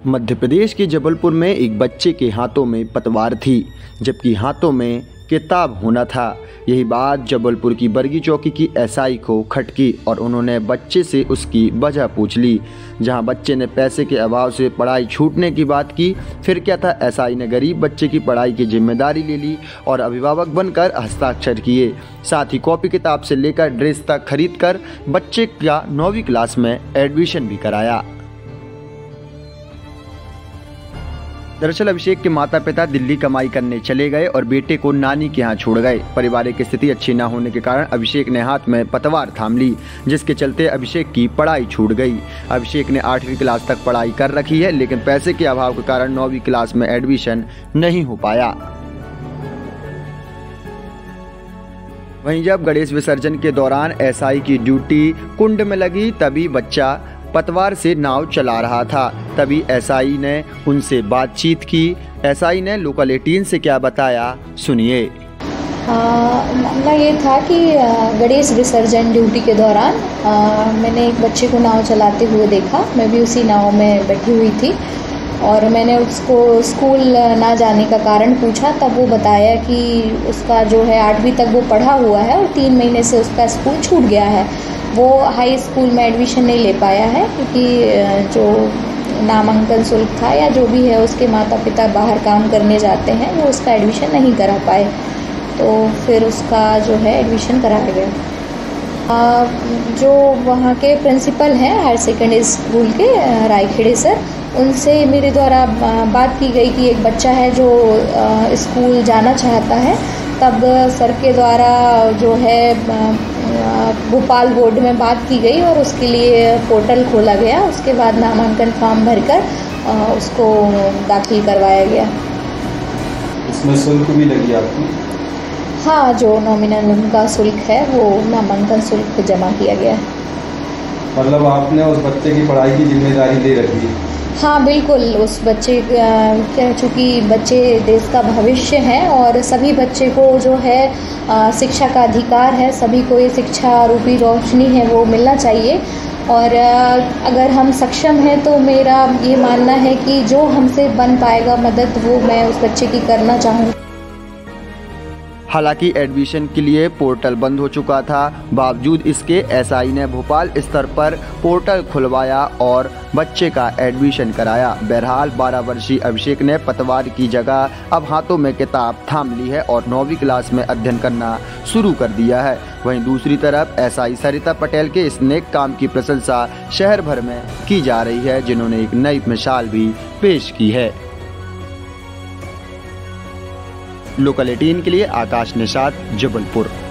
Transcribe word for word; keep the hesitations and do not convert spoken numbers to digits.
मध्य प्रदेश के जबलपुर में एक बच्चे के हाथों में पतवार थी, जबकि हाथों में किताब होना था। यही बात जबलपुर की बरगी चौकी की एसआई को खटकी और उन्होंने बच्चे से उसकी वजह पूछ ली। जहां बच्चे ने पैसे के अभाव से पढ़ाई छूटने की बात की, फिर क्या था, एसआई ने गरीब बच्चे की पढ़ाई की जिम्मेदारी ले ली और अभिभावक बनकर हस्ताक्षर किए। साथ ही कॉपी किताब से लेकर ड्रेस तक खरीद कर बच्चे का नौवीं क्लास में एडमिशन भी कराया। दरअसल अभिषेक के माता पिता दिल्ली कमाई करने चले गए और बेटे को नानी के यहाँ छोड़ गए। पारिवारिक स्थिति अच्छी न होने के कारण अभिषेक ने हाथ में पतवार थाम ली, जिसके चलते अभिषेक की पढ़ाई छूट गई। अभिषेक ने आठवीं क्लास तक पढ़ाई कर रखी है, लेकिन पैसे के अभाव के कारण नौवीं क्लास में एडमिशन नहीं हो पाया। वहीं जब गणेश विसर्जन के दौरान एसआई की ड्यूटी कुंड में लगी, तभी बच्चा पतवार से नाव चला रहा था। तभी एसआई ने उनसे बातचीत की। एसआई ने लोकल अठारह से क्या बताया, सुनिए। मामला ये था कि गणेश विसर्जन ड्यूटी के दौरान आ, मैंने एक बच्चे को नाव चलाते हुए देखा। मैं भी उसी नाव में बैठी हुई थी और मैंने उसको स्कूल ना जाने का कारण पूछा। तब वो बताया कि उसका जो है आठवीं तक वो पढ़ा हुआ है और तीन महीने से उसका स्कूल छूट गया है। वो हाई स्कूल में एडमिशन नहीं ले पाया है क्योंकि जो नामांकन शुल्क था या जो भी है, उसके माता पिता बाहर काम करने जाते हैं, वो उसका एडमिशन नहीं करा पाए, तो फिर उसका जो है एडमिशन कराया गया। आ, जो वहाँ के प्रिंसिपल हैं हायर सेकेंडरी स्कूल के रायखेड़े सर, उनसे मेरे द्वारा बात की गई कि एक बच्चा है जो स्कूल जाना चाहता है। तब सर के द्वारा जो है भोपाल बोर्ड में बात की गई और उसके लिए पोर्टल खोला गया। उसके बाद नामांकन फॉर्म भरकर उसको दाखिल करवाया गया। इसमें शुल्क भी लगी आपकी? हाँ, जो नॉमिनल उनका शुल्क है वो नामांकन शुल्क जमा किया गया। मतलब आपने उस बच्चे की पढ़ाई की जिम्मेदारी ले रखी है? हाँ बिल्कुल, उस बच्चे क्या, चूँकि बच्चे देश का भविष्य हैं और सभी बच्चे को जो है शिक्षा का अधिकार है, सभी को ये शिक्षा रूपी रोशनी है वो मिलना चाहिए। और अगर हम सक्षम हैं तो मेरा ये मानना है कि जो हमसे बन पाएगा मदद, वो मैं उस बच्चे की करना चाहूँ। हालांकि एडमिशन के लिए पोर्टल बंद हो चुका था, बावजूद इसके एसआई ने भोपाल स्तर पर पोर्टल खुलवाया और बच्चे का एडमिशन कराया। बहरहाल बारह वर्षीय अभिषेक ने पतवार की जगह अब हाथों में किताब थाम ली है और नौवीं क्लास में अध्ययन करना शुरू कर दिया है। वहीं दूसरी तरफ एसआई सरिता पटेल के इस नेक काम की प्रशंसा शहर भर में की जा रही है, जिन्होंने एक नई मिसाल भी पेश की है। लोकल अठारह के लिए आकाश निषाद, जबलपुर।